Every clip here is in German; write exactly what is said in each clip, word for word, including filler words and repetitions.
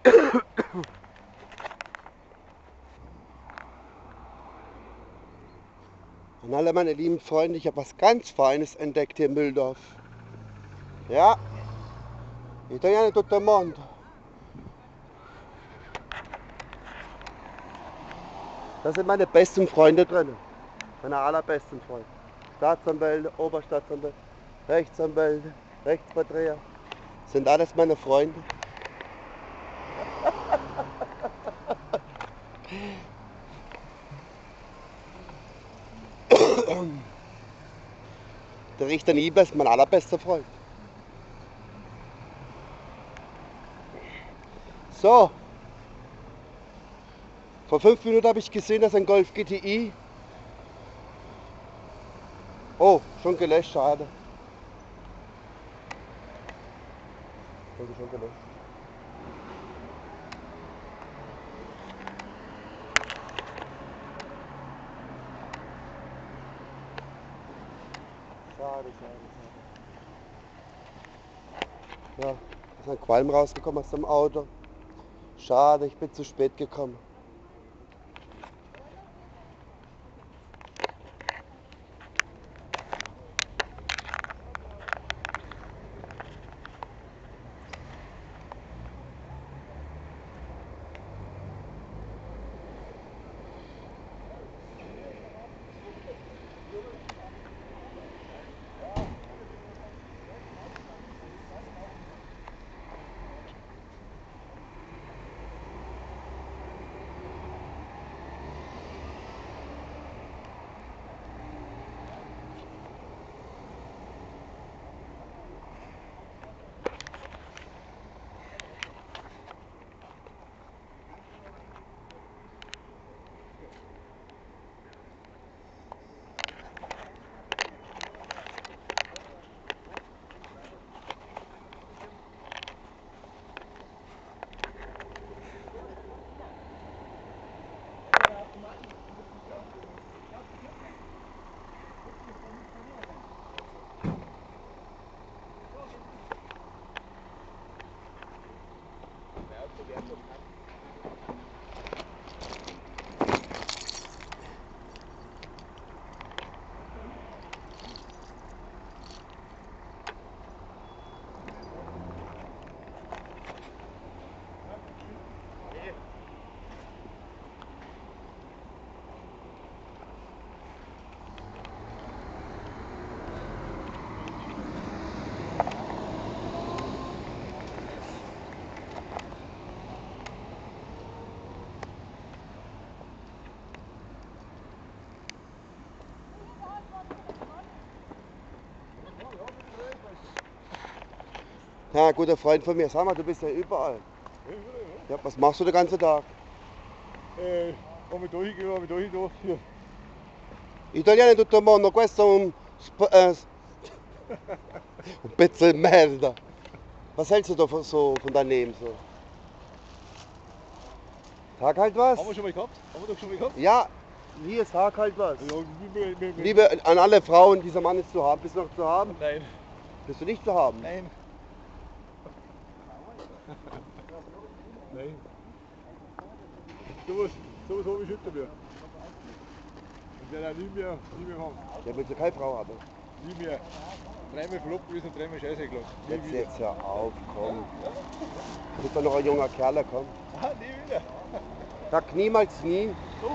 An alle meine lieben Freunde, ich habe was ganz Feines entdeckt hier in Mühldorf. Ja, Italiano tutto il mondo. Da sind meine besten Freunde drin. Meine allerbesten Freunde. Staatsanwälte, Oberstaatsanwälte, Rechtsanwälte, Rechtsverdreher. Sind alles meine Freunde. Der Richter Nieber ist mein allerbester Freund. So. Vor fünf Minuten habe ich gesehen, dass ein Golf G T I. Oh, schon gelöscht, schade. Wurde schon gelöscht. Schade, schade, schade. Ja, ist ein Qualm rausgekommen aus dem Auto. Schade, ich bin zu spät gekommen. Ja, guter Freund von mir, sag mal, du bist ja überall. Ja, was machst du den ganzen Tag? Eh, come durch, come durch, durch. Hier. Italiani tutto il mondo, questo è un, sp- äh, un pezzo di merda. Was hältst du da von, so, von daneben so? Sag halt was. Haben wir schon mal gehabt? Haben wir doch schon mal gehabt? Ja, hier, sag halt was. Ja, wie, wie, wie, wie. Liebe an alle Frauen, dieser Mann ist zu haben. Bist du noch zu haben? Nein. Bist du nicht zu haben? Nein. Nein. Sowas, sowas habe ich hinter mir. Und der auch nie mehr, nie mehr haben. Der will ja keine Frau haben. Nie mehr. Dreimal flop gewesen und dreimal Scheiße gelassen. Nie Jetzt, wieder. jetzt hör auf, komm. Wird doch noch ein junger Kerl kommen. Ah, nie wieder. Sag niemals nie. Doch.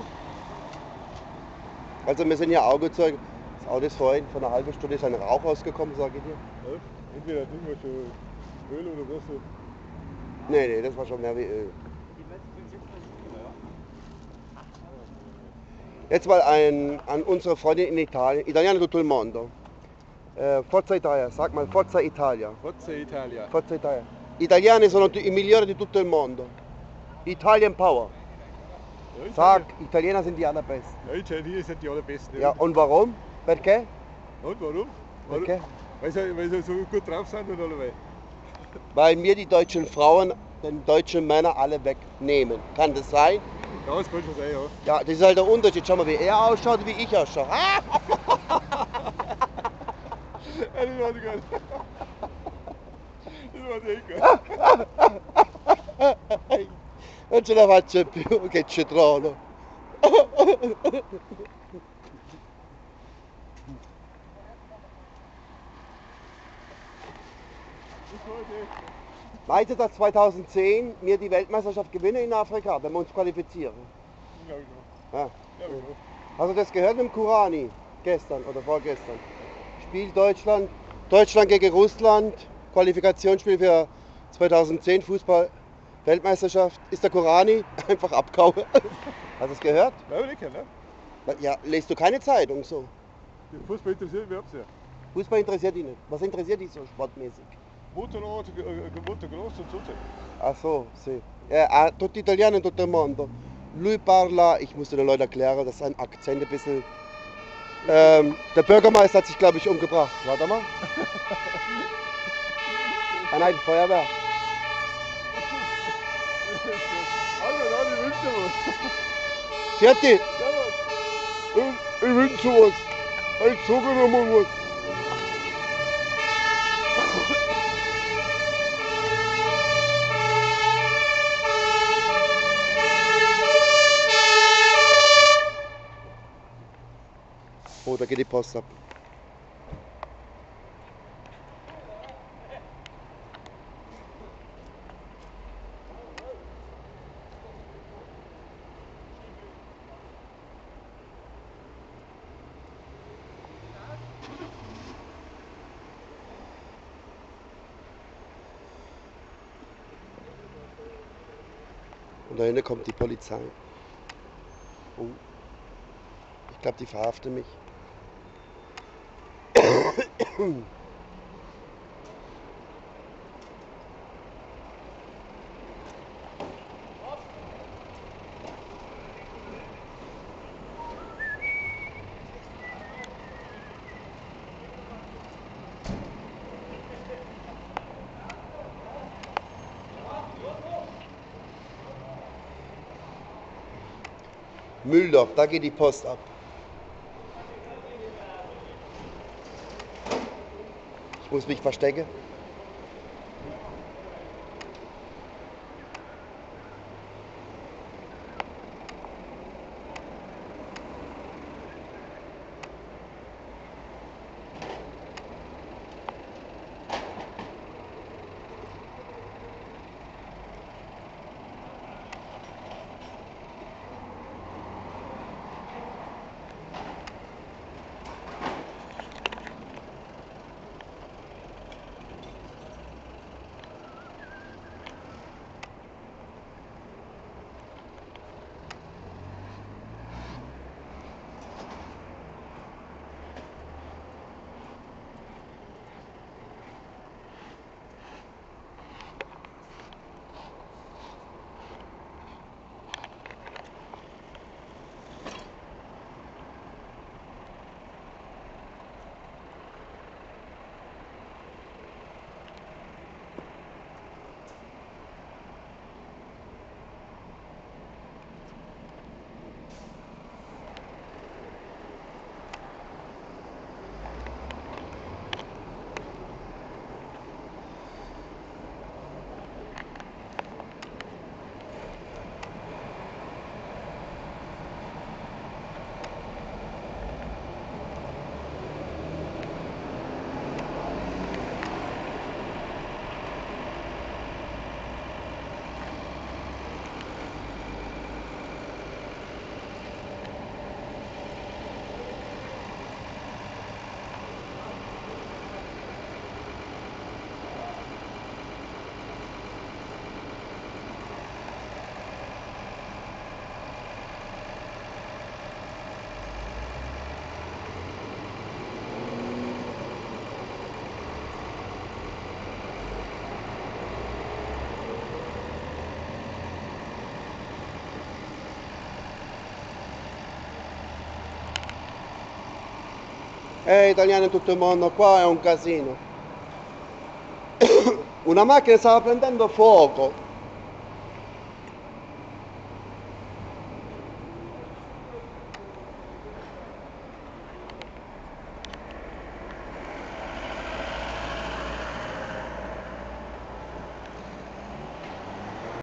Also wir sind hier Augezeugen. Das Auto ist vorhin, vor einer halben Stunde ist ein Rauch rausgekommen, sage ich dir. Ja, entweder irgendwas schon Öl oder was so. Nee, nee, das war schon mehr wie Öl. Jetzt mal ein, an unsere Freundin in Italien. Italiano tutto il mondo. Eh, Forza Italia, sag mal Forza Italia. Forza Italia. Forza Italia. Italiani sono i migliori di tutto il mondo. Italian Power. Ja, Sag, Italiener sind die allerbesten. Ja, Italiener sind die allerbesten. Ja, und warum? Perché? Und warum? Warum? Perché? Weil sie, weil sie so gut drauf sind und alle. Weil mir die deutschen Frauen den deutschen Männer alle wegnehmen. Kann das sein? Ja, das kann schon sein, ja. Ja, das ist halt der Unterschied. Schau mal, wie er ausschaut und wie ich ausschaue. Ah! Ja, das war nicht gut. Das war echt gut. ce la faccio più, che citrono. Meinst du, dass zweitausendzehn wir die Weltmeisterschaft gewinnen in Afrika, wenn wir uns qualifizieren? Ja, genau. Ja. Ja, genau. Hast du das gehört im Kurani? Gestern oder vorgestern? Spiel Deutschland, Deutschland gegen Russland, Qualifikationsspiel für zweitausendzehn Fußball-Weltmeisterschaft. Ist der Kurani einfach abgehauen? Hast du es gehört? Ja, nicht, ne? Ja, lest du keine Zeitung so? Der Fußball interessiert mich auch sehr. Fußball interessiert dich nicht. Was interessiert dich so sportmäßig? Motorrad, Motocross und so. Ah so, sì. Eh, a tutti italiani in tutto il mondo. Lui parla, ich musste den Leuten erklären, dass sein Akzent ein bisschen... Ähm, der Bürgermeister hat sich, glaube ich, umgebracht. Warte mal. Ah nein, Feuerwehr. Also, dann, ich wünsche dir was. Fertig. Servus. Ich, ich wünsche was. Ich sage noch mal was. Oh, da geht die Post ab. Und da hinten kommt die Polizei. Oh. Ich glaube, die verhaften mich. Mühldorf, da geht die Post ab. Ich muss mich verstecken. Eh, italiani in tutto il mondo, qua è un casino. Una macchina stava prendendo fuoco.